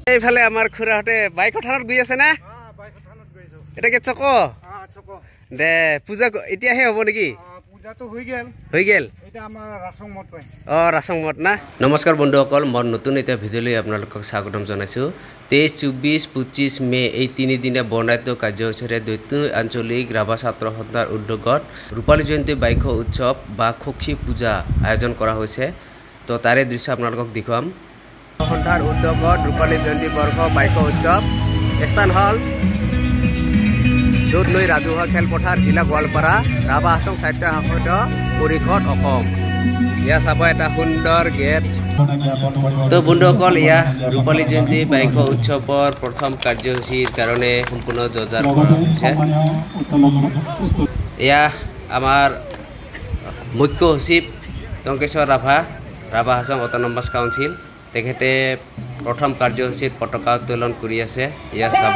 এইফালে আমাৰ খুৰাহঁতে বাইক থানত গৈ আছে না এটাকে চক দে পূজা এতিয়াহে হ'ব নেকি ৰাচং মঠ না নমস্কাৰ বন্ধুসকল মই নতুন এটা ভিডিঅ'লৈ আপোনালোকক স্বাগতম জনাইছোঁ 23, 24, 25 মে এই তিনিদিনীয়া বৰ্ণাঢ্য কাৰ্যসূচীৰে দৈত্যু আঞ্চলিক ৰাভা ছাত্ৰ সন্থাৰ উদ্যোগত ৰূপালী জয়ন্তী বাইক উৎসৱ বা খক্ষী পূজা আয়োজন কৰা হৈছে তো তাৰে দৃশ্য আপোনালোকক দেখুৱাম সন্থাৰ উদ্যোগত ৰূপালী জয়ন্তী বৰ্ষ বাইক উৎসৱ স্থান হল দুধনৈ ৰাজহুৱা খেলপথাৰ জিলা গোৱালপাৰা ৰাভা হাছং সাহিত্য পৰিষদ অসম ইয়া চাব এটা সুন্দৰ গেট তো বন্ধুসকল ইয়া ৰূপালী জয়ন্তী বাইক উৎসৱৰ প্ৰথম কাৰ্যসূচীৰ কাৰণে সম্পূৰ্ণ যোজাৰ কৰা হৈছে ইয়া আমাৰ মুখ্য সচিব টংকেশ্বৰ ৰাভা হাছং অটোনমাস কাউন্সিল তেখেতে প্ৰথম কাৰ্যসূচীত পতাকা উত্তোলন কৰি আছে ইয়া চাব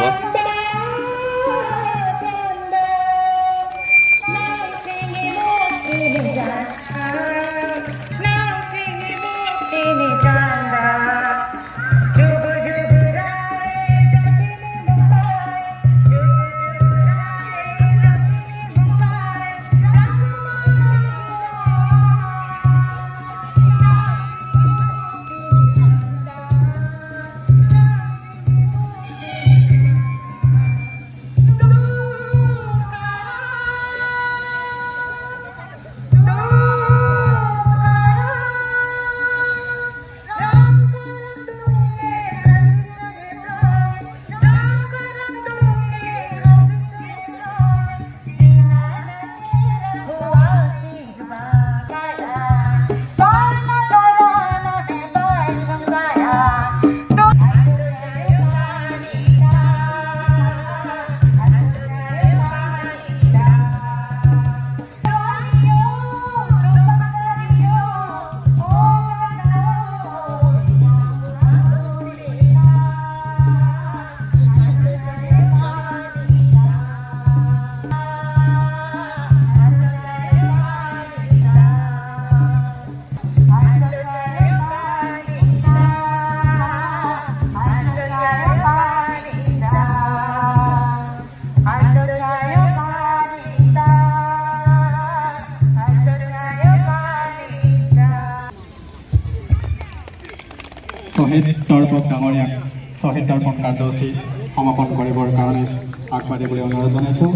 শহীদ দৰ্পণ কাৰ্যসূচী সমাপন কৰিবৰ কাৰণে আগবাঢ়িবলৈ অনুৰোধ জনাইছোঁ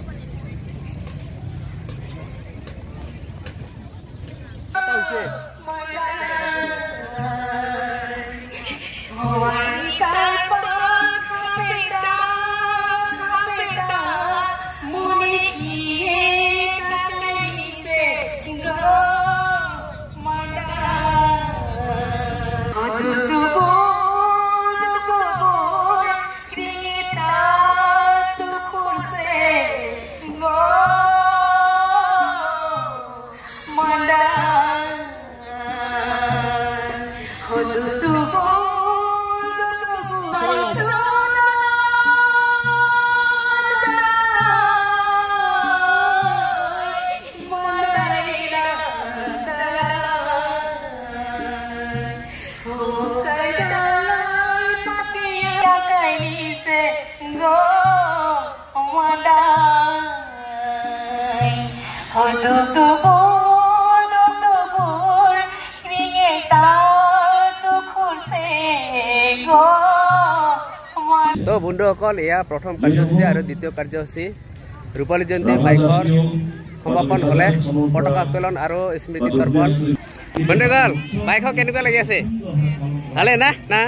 তো বন্ধুসকল এয়া প্ৰথম কাৰ্যসূচী আৰু দ্বিতীয় কাৰ্যসূচী ৰূপালী জয়ন্তী বাইকৰ সমাপন হ'লে পতাকা উত্তোলন আৰু স্মৃতি তৰ্পণ বন্ধুসকল বাইকক কেনেকুৱা লাগি আছে ভালে না না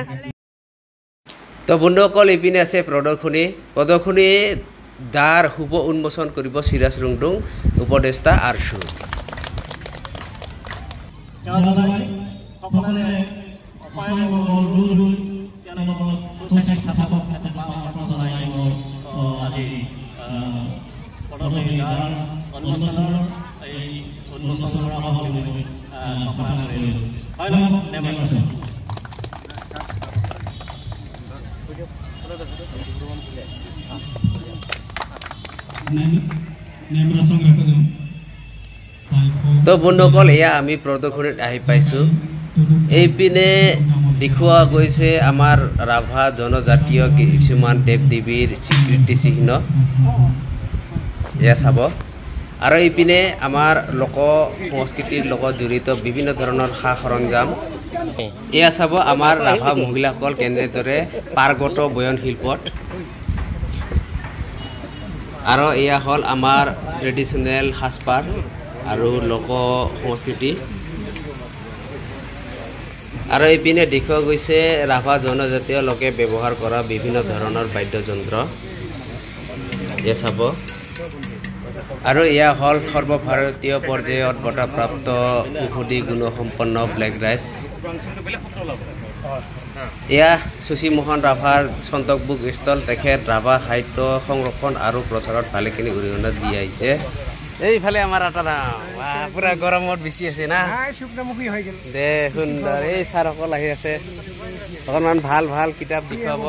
তো বন্ধুসকল এইপিনে আছে প্ৰদৰ্শনী দাৰ শুভ উন্মোচন কৰিব চিৰাজ ৰুংডুং উপদেষ্টা আৰছু তো বন্ধুসকল এয়া আমি প্ৰদৰ্শনীত আহি পাইছোঁ এইপিনে দেখুওৱা গৈছে আমাৰ ৰাভা জনজাতীয় কিছুমান দেৱ দেৱীৰ স্বীকৃতি চিহ্ন এয়া চাব আৰু ইপিনে আমাৰ লোক সংস্কৃতিৰ লগত জড়িত বিভিন্ন ধৰণৰ সা সৰঞ্জাম এয়া চাব আমাৰ ৰাভা মহিলাসকল কেনেদৰে পাৰ্গত বয়ন শিল্পত আৰু এয়া হ'ল আমাৰ ট্ৰেডিশ্যনেল সাজপাৰ আৰু লোক সংস্কৃতি আৰু ইপিনে দেখুওৱা গৈছে ৰাভা জনজাতীয় লোকে ব্যৱহাৰ কৰা বিভিন্ন ধৰণৰ বাদ্যযন্ত্ৰ এয়া চাব আৰু এয়া হ'ল সৰ্বভাৰতীয় পৰ্যায়ত বঁটাপ্ৰাপ্ত ঔষধি গুণসম্পন্ন ব্লেক ৰাইচ এয়া শশী মোহন ৰাভাৰ সন্তক বুক ষ্টল তেখেত ৰাভা সাহিত্য সংৰক্ষণ আৰু প্ৰচাৰত ভালেখিনি অৰিহণা দি আহিছে এইফালে আমাৰ আটাৰা পুৰা গৰমত বেছি আছে না দে সুন্দৰ এই ছাৰসকল আহি আছে অকণমান ভাল ভাল কিতাপ দেখুৱাব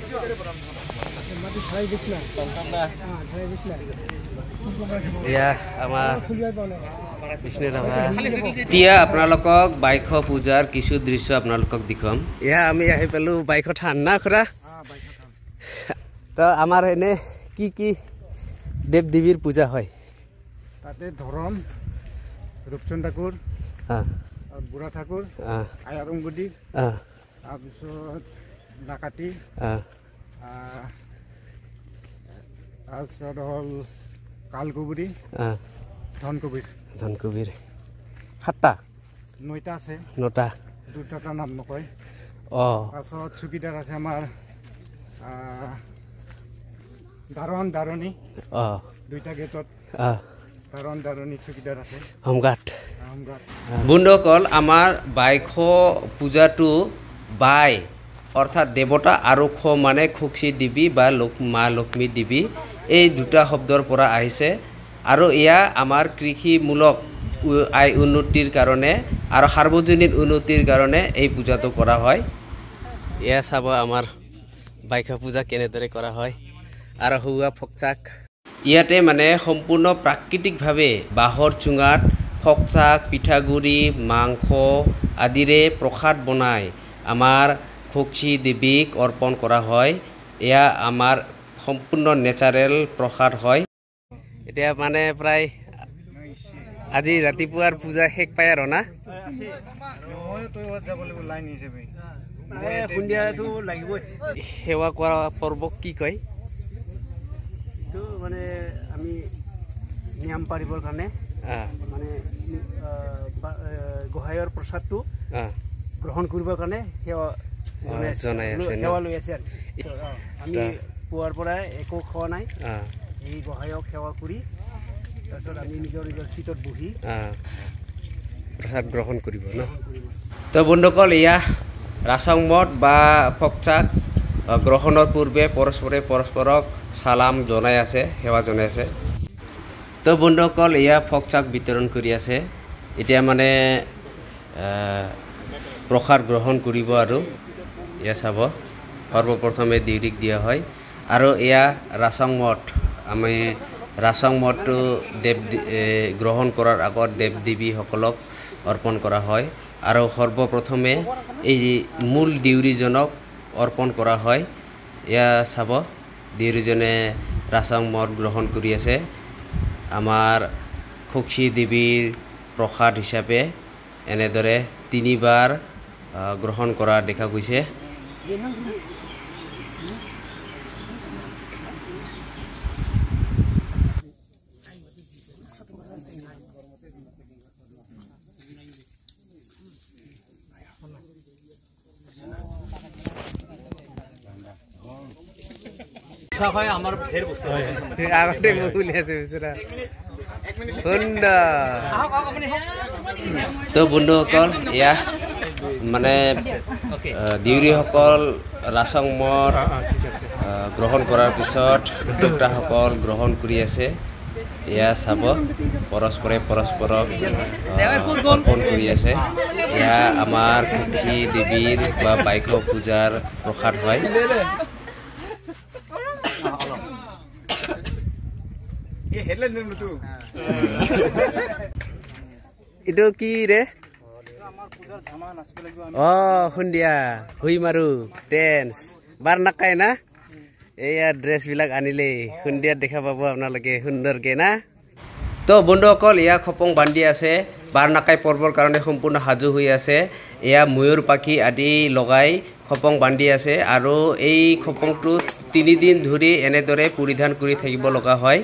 এয়া আমাৰ বিষ্ণু ৰাভা এতিয়া আপোনালোকক বাইশ পূজাৰ কিছু দৃশ্য আপোনালোকক দেখুৱাম এয়া আমি আহি পালোঁ বাইশ থান না খুৰা তো আমাৰ এনে কি কি দেৱ দেৱীৰ পূজা হয় তাতে ধৰম ৰূপচন্দ ঠাকুৰ বুঢ়া ঠাকুৰ আয়াৰংগুদি তাৰপিছত নাকাটি তাৰপিছত হ'ল কালকুবুৰী ধনকুবীৰ সাতটা নটা আছে নটা দুটা নাম নকয় তাৰপিছত চুকিদাৰ আছে আমাৰ দাৰণ দাৰণী দুইটা গেটত দাৰণ দাৰণী চুকিদাৰ আছে হোমগাৰ্ড বন্ধুসকল আমাৰ বাইশ পূজাটো বাই অৰ্থাৎ দেৱতা আৰু খ মানে খুকচী দেৱী বা মা লক্ষ্মী দেৱী এই দুটা শব্দৰ পৰা আহিছে আৰু এয়া আমাৰ কৃষিমূলক আয় উন্নতিৰ কাৰণে আৰু সাৰ্বজনীন উন্নতিৰ কাৰণে এই পূজাটো কৰা হয় এয়া চাব আমাৰ বাইশ পূজা কেনেদৰে কৰা হয় আৰু হুৱা ফকচাক ইয়াতে মানে সম্পূৰ্ণ প্ৰাকৃতিকভাৱে বাঁহৰ চুঙাত ফকচাক পিঠাগুড়ি মাংস আদিৰে প্ৰসাদ বনাই আমাৰ খুকচী দেৱীক অৰ্পণ কৰা হয় এয়া আমাৰ সম্পূৰ্ণ নেচাৰেল প্ৰসাদ হয় এতিয়া মানে প্ৰায় আজি ৰাতিপুৱাৰ পূজা শেষ পায় আৰু না সেৱা কৰা পৰ্বক কি কয় মানে আমি নিয়ম পাৰিবৰ কাৰণে মানে গোহাঁইৰ প্ৰসাদটো গ্ৰহণ কৰিবৰ কাৰণে সেৱা লৈ আছে আমি পুৱাৰ পৰাই একো খোৱা নাই এই গোহাঁইক সেৱা কৰি তাৰপিছত আমি নিজৰ নিজৰ চিটত বহি প্ৰসাদ গ্ৰহণ কৰিব ন তো বন্ধুসকল এয়া ৰাচং মঠ বা ফকচাক গ্ৰহণৰ পূৰ্বে পৰস্পৰে পৰস্পৰক চালাম জনাই আছে সেৱা জনাই আছে তো বন্ধুসকল এয়া ফকচাক বিতৰণ কৰি আছে এতিয়া মানে প্ৰসাদ গ্ৰহণ কৰিব আৰু এয়া চাব সৰ্বপ্ৰথমে দেউৰীক দিয়া হয় আৰু এয়া ৰাচং মঠ আমি ৰাচং মঠটো গ্ৰহণ কৰাৰ আগত দেৱ দেৱীসকলক অৰ্পণ কৰা হয় আৰু সৰ্বপ্ৰথমে এই মূল দেউৰীজনক অৰ্পণ কৰা হয় এয়া চাব দেউৰীজনে ৰাচং মঠ গ্ৰহণ কৰি আছে আমাৰ খুকচী দেৱীৰ প্ৰসাদ হিচাপে এনেদৰে তিনিবাৰ গ্ৰহণ কৰা দেখা গৈছে আগতে উলিয়াইছে বিচৰা তো বন্ধুসকল এয়া মানে দেউৰীসকল ৰাচং মঠ গ্ৰহণ কৰাৰ পিছত উদ্যোক্তাসকল গ্ৰহণ কৰি আছে এয়া চাব পৰস্পৰে পৰস্পৰক অৰ্পণ কৰি আছে এয়া আমাৰ খুকচী দেৱীৰ বা বাইশ পূজাৰ প্ৰসাদ হয় এইটো কি ৰে সন্ধিয়া হুই মাৰো ডেন্স বাৰ নাকাই না এয়া ড্ৰেছবিলাক আনিলে সন্ধিয়াত দেখা পাব আপোনালোকে সুন্দৰকৈ না তো বন্ধুসকল এয়া খপং বান্ধি আছে বাৰ নাকাই পৰ্বৰ কাৰণে সম্পূৰ্ণ সাজু হৈ আছে এয়া ময়ূৰ পাখি আদি লগাই খপং বান্ধি আছে আৰু এই খপংটো 3 দিন ধৰি এনেদৰে পৰিধান কৰি থাকিব লগা হয়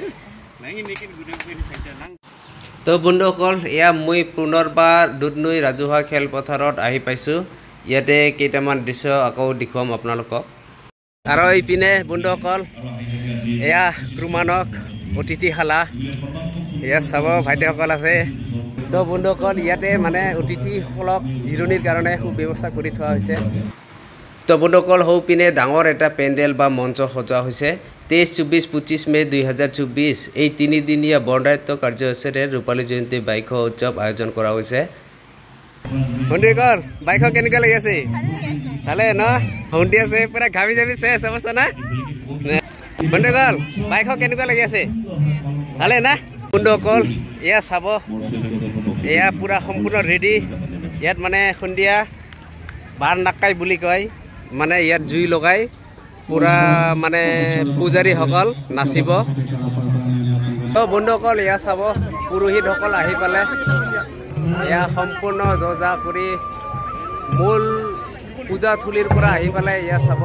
তো বন্ধুসকল এয়া মই পুনৰবাৰ দুধনৈ ৰাজহুৱা খেলপথাৰত আহি পাইছোঁ ইয়াতে কেইটামান দৃশ্য আকৌ দেখুৱাম আপোনালোকক আৰু এইপিনে বন্ধুসকল এয়া ক্ৰুমানক অতিথিশালা এয়া চাব ভাইটিসকল আছে তো বন্ধুসকল ইয়াতে মানে অতিথিসকলক জিৰণিৰ কাৰণে সুব্যৱস্থা কৰি থোৱা হৈছে তো বন্ধুসকল সৌপিনে ডাঙৰ এটা পেণ্ডেল বা মঞ্চ সজোৱা হৈছে 23, 24, 25 মে 2024 এই 3 দিনীয়া বৰ্ণাঢ্য কাৰ্যসূচীৰে ৰূপালী জয়ন্তী বাইক উৎসৱ আয়োজন কৰা হৈছে বন্ধুসকল বাইক কেনেকুৱা লাগি আছে ভালে ন হন্দি আছে পুৰা ঘামি যাবি চেছ অৱস্থা না বন্ধুসকল বাইক কেনেকুৱা লাগি আছে ভালে না বন্ধুসকল এয়া চাব এয়া পুৰা সম্পূৰ্ণ ৰেডি ইয়াত মানে সন্ধিয়া বাৰ নাকাই বুলি কয় মানে ইয়াত জুই লগাই পুৰা মানে পূজাৰীসকল নাচিব তো বন্ধুসকল এয়া চাব পুৰোহিতসকল আহি পালে এয়া সম্পূৰ্ণ যজা কৰি মূল পূজা থলীৰ পৰা আহি পালে এয়া চাব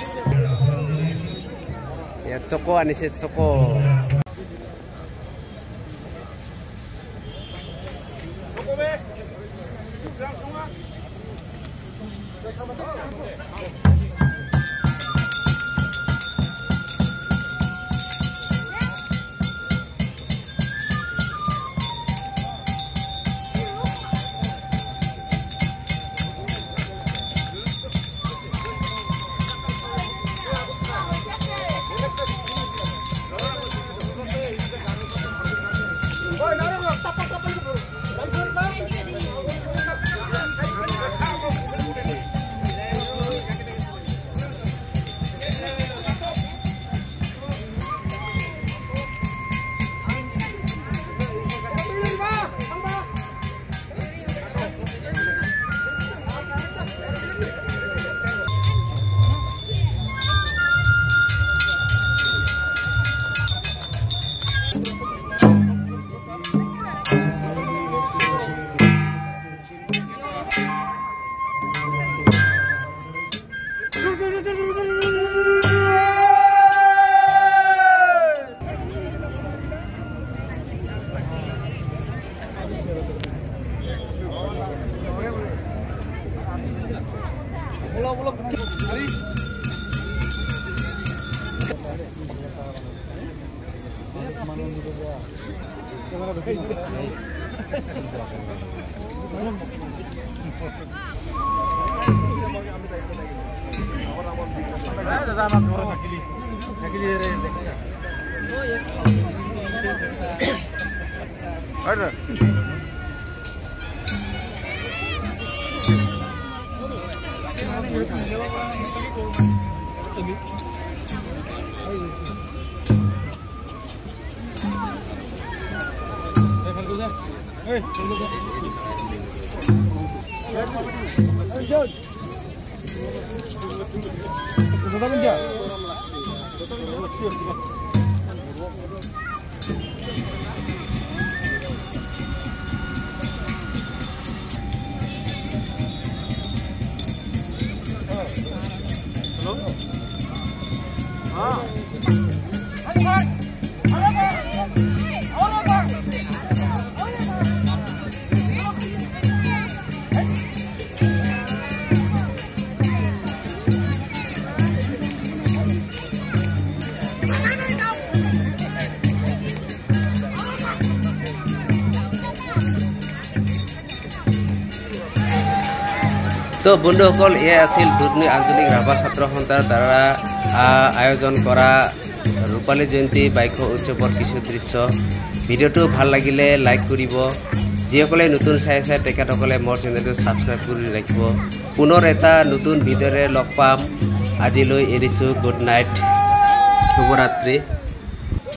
এয়া চকো আনিছে চকো তো বন্ধুসকল এয়া আছিল দুধনৈ আঞ্চলিক ৰাভা ছাত্ৰ সন্থাৰ দ্বাৰা আয়োজন কৰা ৰূপালী জয়ন্তী বাইক উৎসৱৰ কিছু দৃশ্য ভিডিঅ'টো ভাল লাগিলে লাইক কৰিব যিসকলে নতুন চাই তেখেতসকলে মোৰ চেনেলটো ছাবস্ক্ৰাইব কৰি ৰাখিব পুনৰ এটা নতুন ভিডিঅ'ৰে লগ পাম আজিলৈ এৰিছোঁ গুড নাইট শুভৰাত্ৰি